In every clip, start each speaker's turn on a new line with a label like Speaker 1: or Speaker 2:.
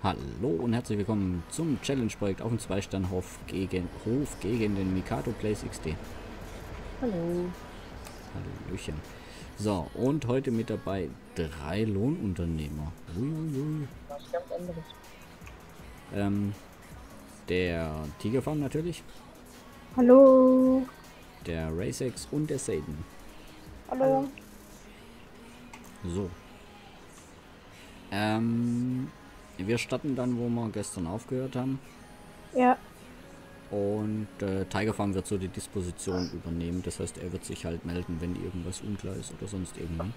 Speaker 1: Hallo und herzlich willkommen zum Challenge-Projekt auf dem Zweisternhof gegen den Mikado Place XD.
Speaker 2: Hallo.
Speaker 1: Hallöchen. So, und heute mit dabei 3 Lohnunternehmer. Uiuiui.
Speaker 2: Was ganz anderes.
Speaker 1: Der Tigerfarm natürlich,
Speaker 3: Hallo.
Speaker 1: der Racex und der Satan.
Speaker 3: Hallo.
Speaker 1: So. Wir starten dann, wo wir gestern aufgehört haben.
Speaker 3: Ja,
Speaker 1: Und Tigerfarm wird so die Disposition übernehmen. Das heißt, er wird sich halt melden, wenn irgendwas unklar ist oder sonst irgendwie.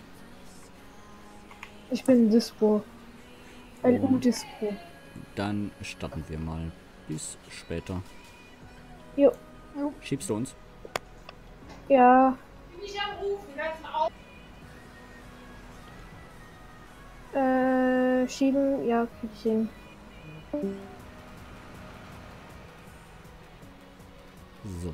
Speaker 3: ich bin Dispo. Ein
Speaker 1: Und
Speaker 3: U-Dispo.
Speaker 1: dann starten wir mal. Bis später.
Speaker 3: Jo.
Speaker 1: Schiebst du uns?
Speaker 3: Ja. Schieben, ja, krieg ich hin.
Speaker 1: So.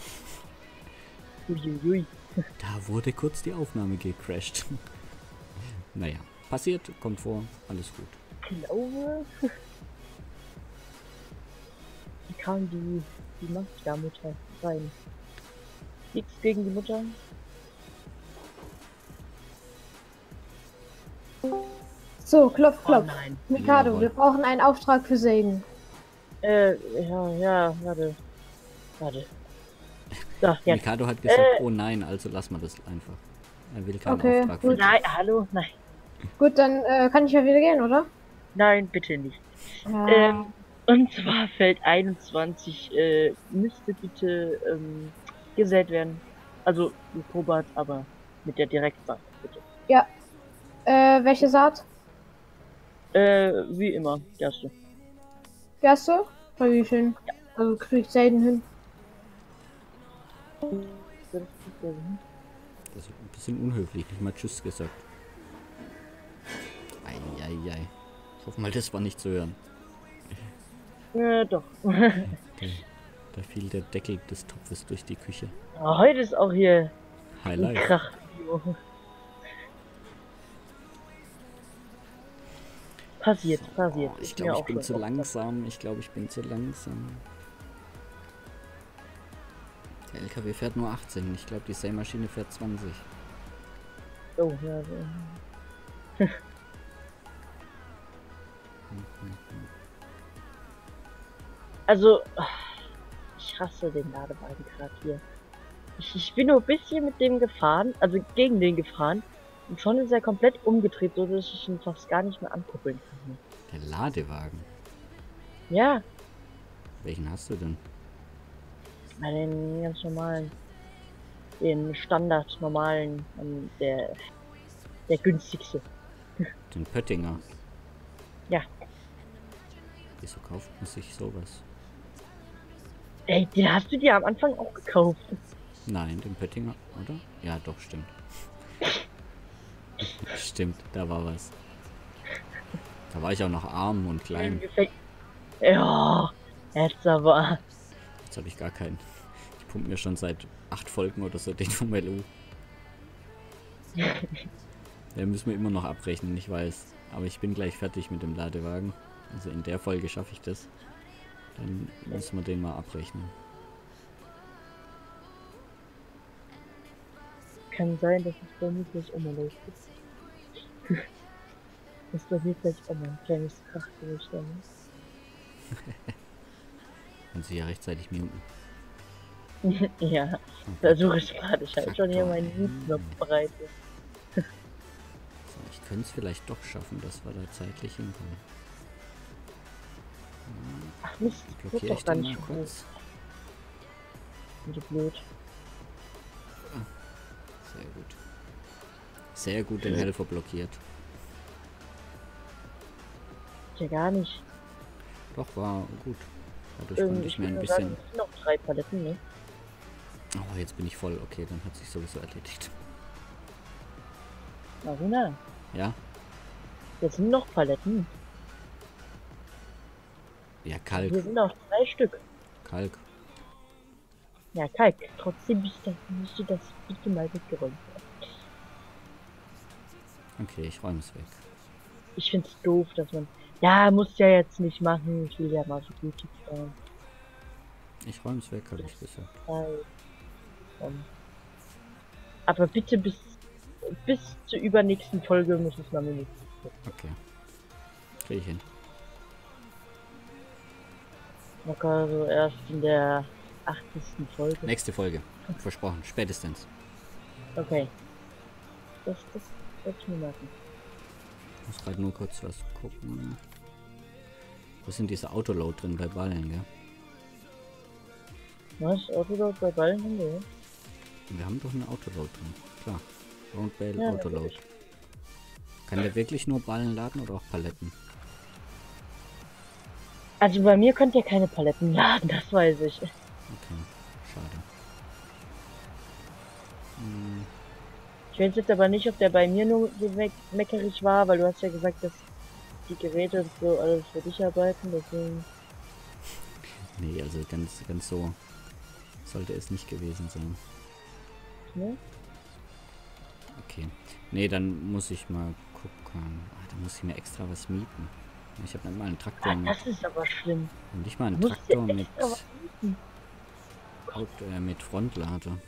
Speaker 2: Uiuiui.
Speaker 1: Da wurde kurz die Aufnahme gecrashed. Naja, passiert, kommt vor, alles gut.
Speaker 2: Ich glaube, wie kam die Mafia-Mutter rein? Nichts gegen die Mutter.
Speaker 3: So, klopf, klopf.
Speaker 2: Nein.
Speaker 3: Mikado,
Speaker 1: Jawohl.
Speaker 3: wir brauchen einen Auftrag für Segen.
Speaker 2: Ja, warte. So, jetzt.
Speaker 1: Mikado hat gesagt, oh nein, also lassen wir das einfach. Er will keinen
Speaker 3: Okay,
Speaker 1: Auftrag
Speaker 3: gut.
Speaker 1: von
Speaker 2: Nein, hallo? Nein.
Speaker 3: Gut, dann kann ich ja wieder gehen, oder?
Speaker 2: Nein, bitte nicht.
Speaker 3: Ja.
Speaker 2: Und zwar Feld 21 müsste bitte gesät werden. Also mit Probat, aber mit der Direktsaat, bitte.
Speaker 3: Ja. Welche Saat?
Speaker 2: Wie immer, erste.
Speaker 3: Erste? Bei wie viel? Also kriegt Segen hin.
Speaker 1: Das ist ein bisschen unhöflich, nicht mal Tschüss gesagt. Eieiei. Ich hoffe mal, das war nicht zu hören.
Speaker 2: Doch.
Speaker 1: Da fiel der Deckel des Topfes durch die Küche.
Speaker 2: Heute ist auch hier ein
Speaker 1: Highlight.
Speaker 2: Krachvideo. Passiert.
Speaker 1: Oh, ich
Speaker 2: Ist
Speaker 1: glaube,
Speaker 2: mir
Speaker 1: ich
Speaker 2: auch
Speaker 1: bin
Speaker 2: schon
Speaker 1: zu
Speaker 2: oft
Speaker 1: langsam. Ich glaube, ich bin zu langsam. Der LKW fährt nur 18. Ich glaube, die Sämaschine fährt 20.
Speaker 2: Oh, ja, so. Also, ich hasse den Ladewagen gerade hier. Ich bin nur ein bisschen mit dem gefahren, also gegen den gefahren. Und schon ist er komplett umgedreht, so dass ich ihn fast gar nicht mehr ankuppeln kann.
Speaker 1: Der Ladewagen.
Speaker 2: Ja,
Speaker 1: Welchen hast du denn?
Speaker 2: bei den ganz normalen, den Standard normalen, der günstigste.
Speaker 1: Den Pöttinger.
Speaker 2: Ja.
Speaker 1: Wieso kauft man sich sowas?
Speaker 2: Ey, den hast du dir am Anfang auch gekauft.
Speaker 1: Nein, den Pöttinger, oder? Ja, doch, stimmt. Stimmt, da war was. Da war ich auch noch arm und klein.
Speaker 2: Ja, jetzt aber.
Speaker 1: Jetzt habe ich gar keinen. Ich pumpe mir schon seit 8 Folgen oder so den vom LU. Den müssen wir immer noch abrechnen, ich weiß. Aber ich bin gleich fertig mit dem Ladewagen. Also in der Folge schaffe ich das. Dann müssen wir den mal abrechnen.
Speaker 2: Kann sein, dass es bei mir gleich immer losgeht. Das bei mir gleich immer ein kleines Krachgewicht haben.
Speaker 1: Kannst du ja rechtzeitig muten.
Speaker 2: Ja, versuche ich gerade. Ich habe schon hier meinen Mute-Knopf bereit.
Speaker 1: So, ich könnte es vielleicht doch schaffen, dass wir da zeitlich hinkommen.
Speaker 2: Ach Mist, wird
Speaker 1: Blockiere
Speaker 2: doch
Speaker 1: ich
Speaker 2: gar
Speaker 1: den
Speaker 2: nicht
Speaker 1: mal
Speaker 2: gut.
Speaker 1: kurz.
Speaker 2: So blöd.
Speaker 1: Sehr gut. Sehr gut den Helfer blockiert.
Speaker 2: Ja, gar nicht.
Speaker 1: Doch, war gut. Dadurch konnte ich mir ein
Speaker 2: würde
Speaker 1: bisschen...
Speaker 2: sagen, es sind noch 3 Paletten, ne?
Speaker 1: Oh, jetzt bin ich voll. Okay, dann hat sich sowieso erledigt.
Speaker 2: Marina,
Speaker 1: Ja?
Speaker 2: jetzt sind noch Paletten.
Speaker 1: Ja,
Speaker 2: Hier
Speaker 1: Kalk.
Speaker 2: sind noch 2 Stück.
Speaker 1: Kalk.
Speaker 2: Ja, Kalk. Trotzdem müsste das bitte mal weggeräumt werden.
Speaker 1: Okay, ich räume es weg.
Speaker 2: Ich find's doof, dass man Ja, musst ja jetzt nicht machen. Ich will ja mal so gütig sein.
Speaker 1: Ich räume es weg, habe ich gesagt.
Speaker 2: Ähm, Aber bitte bis zur übernächsten Folge muss es mal mindestens.
Speaker 1: Okay. Kriege ich hin.
Speaker 2: Locker also erst in der 80. Folge.
Speaker 1: Nächste Folge. Versprochen. Spätestens.
Speaker 2: Okay. Das werde ich mir merken.
Speaker 1: Ich muss gerade nur kurz was gucken. Wo sind diese Autoload drin bei Ballen, gell?
Speaker 2: Was? Autoload bei Ballen haben wir?
Speaker 1: Wir haben doch einen Autoload drin. Klar. Round Bale
Speaker 2: Ja,
Speaker 1: Autoload.
Speaker 2: natürlich.
Speaker 1: Kann der wirklich nur Ballen laden oder auch Paletten?
Speaker 2: Also bei mir könnt ihr keine Paletten laden, das weiß ich.
Speaker 1: Okay. Schade. Hm.
Speaker 2: Ich weiß jetzt aber nicht, ob der bei mir nur so meckerig war, weil du hast ja gesagt, dass die Geräte und so alles für dich arbeiten, deswegen.
Speaker 1: Nee, also ganz so sollte es nicht gewesen sein.
Speaker 2: Ne?
Speaker 1: Okay. Nee, dann muss ich mal gucken. Ah, da muss ich mir extra was mieten. Ich habe nicht mal einen Traktor mit.
Speaker 2: Das ist aber schlimm.
Speaker 1: Nicht mal einen
Speaker 2: Du musst dir
Speaker 1: Traktor mit,
Speaker 2: extra was mieten.
Speaker 1: mit Frontlader.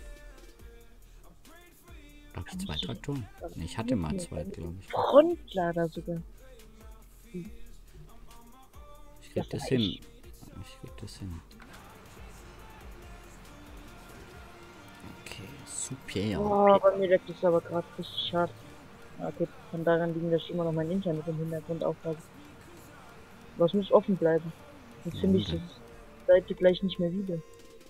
Speaker 1: Habe ich zwei Traktoren? Nee, ich hatte mal zwei, glaube ich.
Speaker 2: Frontlader sogar.
Speaker 1: Ich krieg das hin. Ich krieg das hin. Okay, super.
Speaker 2: Oh, bei mir leckt es aber gerade richtig hart. Okay, kann daran liegen, dass ich immer noch mein Internet im Hintergrund aufhabe. Was muss offen bleiben? Jetzt finde ich das Seite gleich nicht mehr wieder.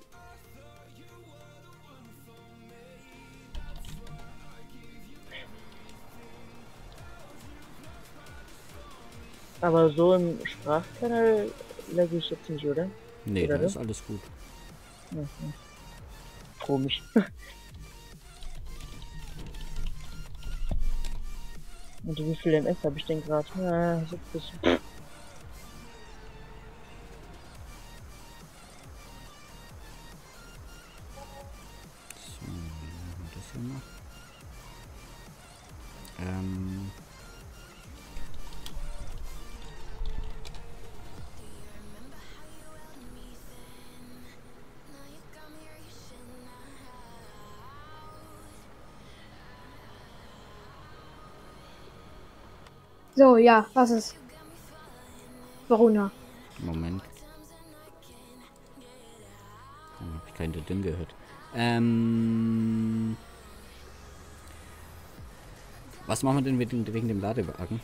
Speaker 2: Aber so im Sprachkanal lege ich jetzt nicht, oder?
Speaker 1: Nee,
Speaker 2: Oder
Speaker 1: da ist alles gut.
Speaker 2: Ja, ja. Komisch. Und wie viel MS habe ich denn gerade? Ja, 70.
Speaker 1: So, wie machen wir das hier noch? Ähm.
Speaker 3: So, ja, was ist? Verona.
Speaker 1: Moment. Dann habe ich kein Ding gehört. Was machen wir denn wegen dem Ladewagen?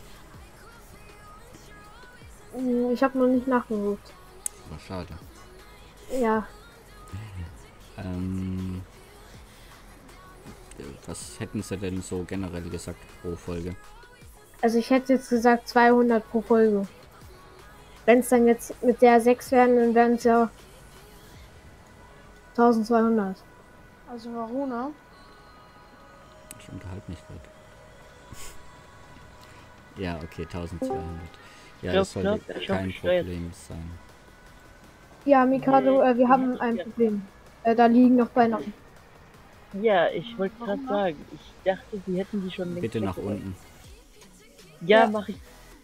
Speaker 3: Ich habe noch nicht nachgeguckt.
Speaker 1: War schade.
Speaker 3: Ja,
Speaker 1: Was hätten sie denn so generell gesagt pro Folge?
Speaker 3: also ich hätte jetzt gesagt 200 pro Folge. Wenn es dann jetzt mit der 6 werden, dann wären es ja 1200. Also Verona.
Speaker 1: Ich unterhalte mich gerade. Ja, okay, 1200. Ja, das sollte kein Problem sein.
Speaker 3: Ja, Mikado, wir haben ein Problem. Da liegen noch Beine.
Speaker 2: Ja, ich wollte gerade sagen, ich dachte, sie hätten die schon längst
Speaker 1: Bitte nach
Speaker 2: weggeräumt.
Speaker 1: unten.
Speaker 2: Ja,
Speaker 3: Ja.
Speaker 2: mache ich.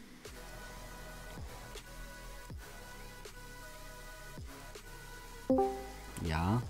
Speaker 1: Ja,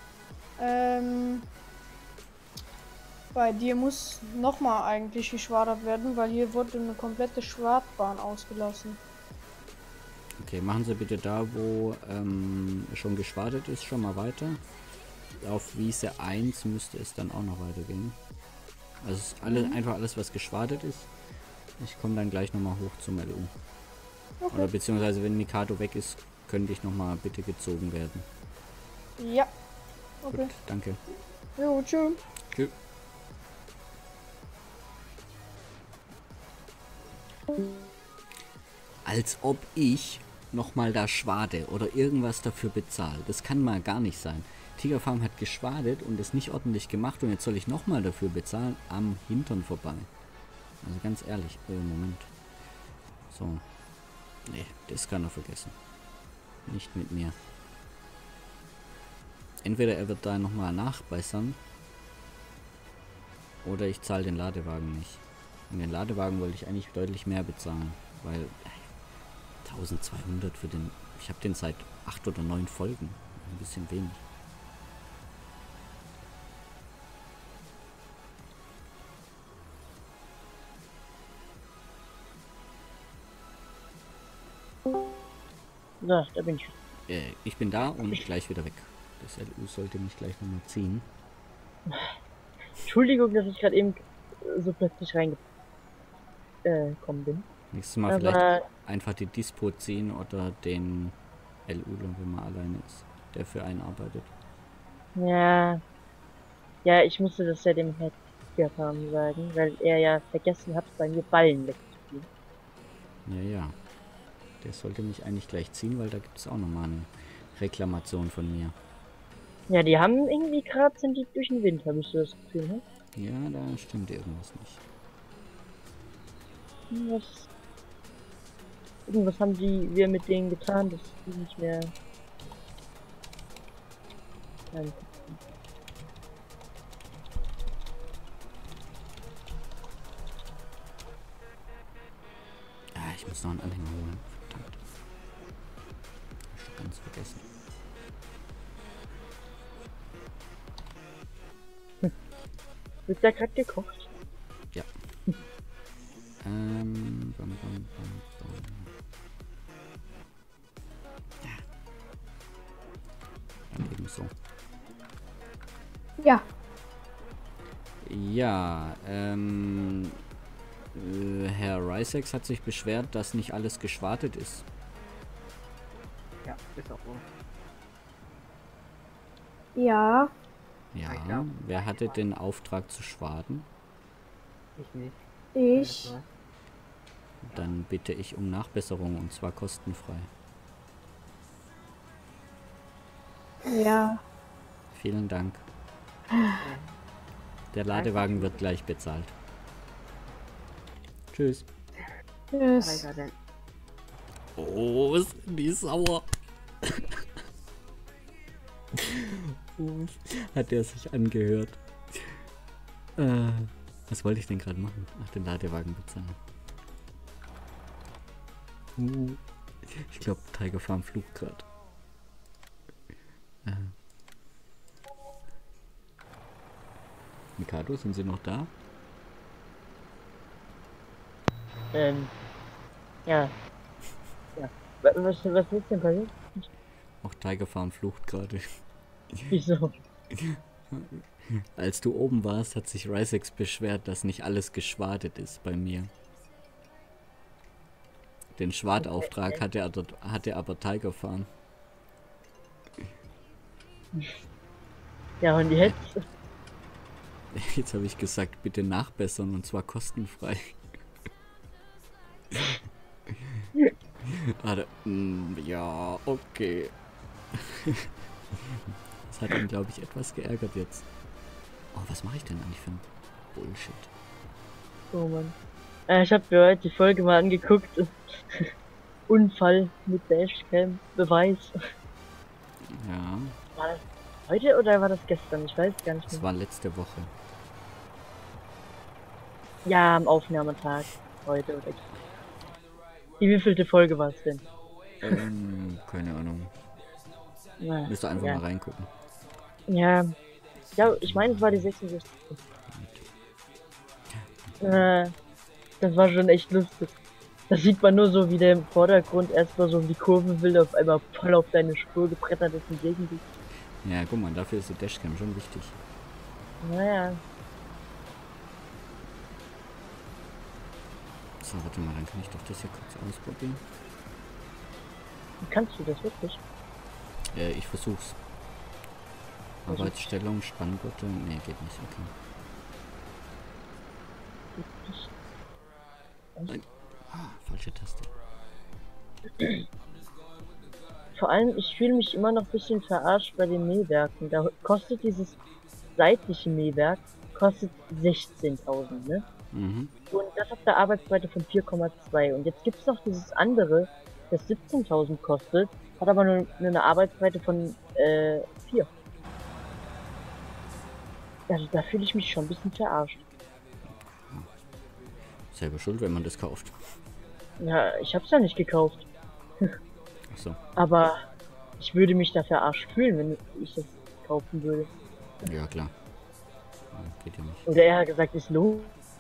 Speaker 4: Bei dir muss nochmal eigentlich geschwadert werden, weil hier wurde eine komplette Schwartbahn ausgelassen.
Speaker 1: okay, machen Sie bitte da, wo schon geschwadet ist, schon mal weiter. Auf Wiese 1 müsste es dann auch noch weitergehen. Also es ist einfach alles, was geschwadet ist. Ich komme dann gleich nochmal hoch zum LU.
Speaker 4: Okay.
Speaker 1: Oder beziehungsweise wenn Mikado weg ist, könnte ich nochmal bitte gezogen werden.
Speaker 4: Ja. Okay.
Speaker 1: Gut, danke.
Speaker 4: Jo, tschüss.
Speaker 1: Tschüss. Als ob ich nochmal da schwade oder irgendwas dafür bezahle. Das kann mal gar nicht sein. Tiger Farm hat geschwadet und es nicht ordentlich gemacht und jetzt soll ich nochmal dafür bezahlen, am Hintern vorbei. Also ganz ehrlich, Moment. So. Nee, das kann er vergessen. Nicht mit mir. Entweder er wird da nochmal nachbessern oder ich zahle den Ladewagen nicht. Und den Ladewagen wollte ich eigentlich deutlich mehr bezahlen, weil 1200 für den... Ich habe den seit 8 oder 9 Folgen. Ein bisschen wenig.
Speaker 2: So, da bin ich.
Speaker 1: Ich bin da und gleich wieder weg. Das LU sollte mich gleich nochmal ziehen.
Speaker 2: Entschuldigung, dass ich gerade eben so plötzlich reingekommen bin.
Speaker 1: Nächstes Mal
Speaker 2: Aber
Speaker 1: vielleicht einfach die Dispo ziehen oder den LU, wenn man alleine ist, der für einen arbeitet.
Speaker 2: ja, ja, ich musste das ja dem Hackfarm sagen, weil er ja vergessen hat, bei mir Ballen wegzuspielen.
Speaker 1: Ja, ja. Der sollte mich eigentlich gleich ziehen, weil da gibt es auch nochmal eine Reklamation von mir.
Speaker 2: Ja, die haben irgendwie gerade sind die durch den Wind, habe ich so das Gefühl, ne?
Speaker 1: Ja, da stimmt irgendwas nicht.
Speaker 2: Irgendwas haben wir mit denen getan, dass die nicht mehr. Nein.
Speaker 1: Ah, ich muss noch einen Anhänger holen. Verdammt. Hab ich schon ganz vergessen.
Speaker 2: Wird da gerade gekocht?
Speaker 1: Ja. Bam, bam, bam, bam. Ja. Dann eben so.
Speaker 3: Ja,
Speaker 1: Ja, Herr Rysex hat sich beschwert, dass nicht alles geschwartet ist.
Speaker 5: Ja, ist auch so.
Speaker 3: ja.
Speaker 1: Ja,
Speaker 5: Ja.
Speaker 1: wer hatte den Auftrag zu schwaden?
Speaker 5: Ich nicht.
Speaker 3: Ich.
Speaker 1: Dann bitte ich um Nachbesserung und zwar kostenfrei.
Speaker 3: Ja.
Speaker 1: Vielen Dank. Der Ladewagen wird gleich bezahlt. Tschüss.
Speaker 3: Tschüss.
Speaker 5: Alter, denn.
Speaker 1: Oh, ist die sauer. Oh, hat der sich angehört. Was wollte ich denn gerade machen? Ach, den Ladewagen bezahlen. Ich glaube, Tiger Farm flucht gerade. Mikado, sind Sie noch da?
Speaker 2: Ja. Ja. Was ist denn passiert?
Speaker 1: Auch Tiger Farm flucht gerade.
Speaker 2: Wieso?
Speaker 1: Als du oben warst, hat sich Rysex beschwert, dass nicht alles geschwadet ist bei mir. Den Schwadauftrag hatte aber Tiger Farm.
Speaker 2: Ja, und jetzt?
Speaker 1: Jetzt habe ich gesagt, bitte nachbessern und zwar kostenfrei. Ja, okay. Das hat ihn, glaube ich, etwas geärgert jetzt. Oh, was mache ich denn eigentlich für ein Bullshit?
Speaker 2: Oh Mann. Ich habe mir heute die Folge mal angeguckt. Unfall mit Dashcam, Beweis.
Speaker 1: Ja,
Speaker 2: War das heute oder war das gestern? Ich weiß gar nicht
Speaker 1: das
Speaker 2: mehr.
Speaker 1: war letzte Woche.
Speaker 2: Ja, am Aufnahmetag. Heute oder gestern. Die wievielte Folge war es denn?
Speaker 1: Keine Ahnung.
Speaker 2: Na,
Speaker 1: Müsst ihr einfach
Speaker 2: ja.
Speaker 1: mal reingucken.
Speaker 2: Ja. Ja, ich meine, es war die 66. Das war schon echt lustig. Da sieht man nur so, wie der im Vordergrund erstmal so um die Kurve will, auf einmal voll auf deine Spur gebrettert ist und gegen dich.
Speaker 1: Ja, guck mal, dafür ist die Dashcam schon wichtig.
Speaker 2: Naja.
Speaker 1: So, warte mal, dann kann ich doch das hier kurz ausprobieren.
Speaker 2: Kannst du das wirklich?
Speaker 1: Ich versuch's. Arbeitsstellung, Spanngurte. Nee, geht nicht, okay. Nein. Ah, falsche Taste.
Speaker 2: Vor allem, ich fühle mich immer noch ein bisschen verarscht bei den Mähwerken. Da kostet dieses seitliche Mähwerk kostet 16.000, ne?
Speaker 1: Mhm.
Speaker 2: Und das auf der Arbeitsbreite von 4,2. Und jetzt gibt's noch dieses andere, das 17.000 kostet, hat aber nur eine Arbeitsbreite von 4. Also da fühle ich mich schon ein bisschen verarscht.
Speaker 1: Selber schuld, wenn man das kauft.
Speaker 2: Ja, ich hab's ja nicht gekauft.
Speaker 1: Achso.
Speaker 2: Aber ich würde mich da verarscht fühlen, wenn ich das kaufen würde.
Speaker 1: Ja, klar. Ja, geht ja nicht.
Speaker 2: Oder er hat gesagt, es lohnt.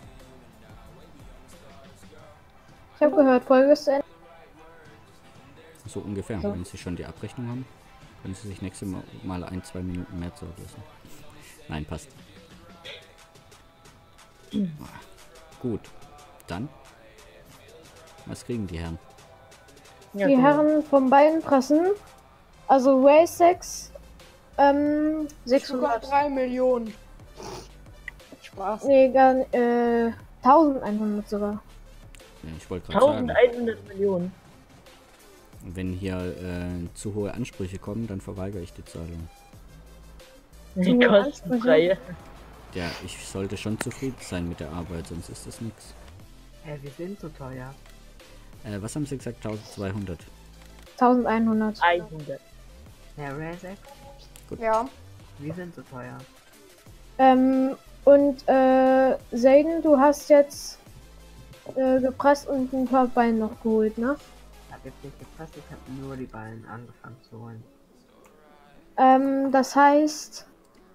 Speaker 3: Ich habe gehört, Folge ist zu Ende.
Speaker 1: So ungefähr.
Speaker 3: So.
Speaker 1: Wenn Sie schon die Abrechnung haben, können Sie sich nächstes Mal 1-2 Minuten mehr Zeit lassen. Nein, passt. Gut. Dann. Was kriegen die Herren?
Speaker 2: Ja,
Speaker 3: Die
Speaker 2: genau.
Speaker 3: Herren von beiden Pressen, also Ray 6,
Speaker 4: Sogar
Speaker 3: 600.
Speaker 4: 3 Millionen. Spaß.
Speaker 3: Nee, gar nicht, 1100 sogar.
Speaker 1: Ja, ich wollte gerade sagen,
Speaker 2: 1100 Millionen.
Speaker 1: wenn hier zu hohe Ansprüche kommen, dann verweigere ich die Zahlung.
Speaker 2: Die
Speaker 3: hohe
Speaker 2: kostenfreie.
Speaker 1: Ja, ich sollte schon zufrieden sein mit der Arbeit, sonst ist das nichts.
Speaker 5: Wir sind so teuer.
Speaker 1: Was haben Sie gesagt? 1200.
Speaker 3: 1100.
Speaker 2: 100.
Speaker 5: Herr Razek,
Speaker 4: Ja.
Speaker 5: wir sind so teuer.
Speaker 3: Und Zayden, du hast jetzt gepresst und ein paar Beine noch geholt, ne?
Speaker 5: Ich hab jetzt nicht gepresst, ich habe nur die Ballen angefangen zu holen.
Speaker 3: Das heißt,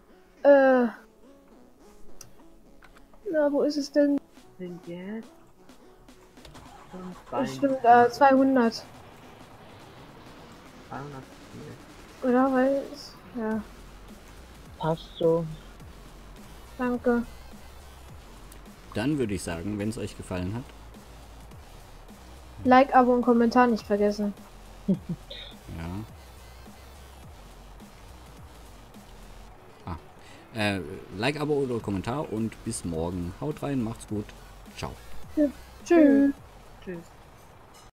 Speaker 3: na, wo ist es denn?
Speaker 5: Sind jetzt 5 Ballen.
Speaker 3: Stimmt, 200.
Speaker 5: 200 viel.
Speaker 3: Oder? Weil, ja,
Speaker 2: Passt so.
Speaker 3: danke.
Speaker 1: Dann würde ich sagen, wenn es euch gefallen hat,
Speaker 3: Like, Abo und Kommentar nicht vergessen.
Speaker 1: ja. Like, Abo oder Kommentar und bis morgen. Haut rein, macht's gut. Ciao.
Speaker 3: Tschüss.
Speaker 5: Tschüss.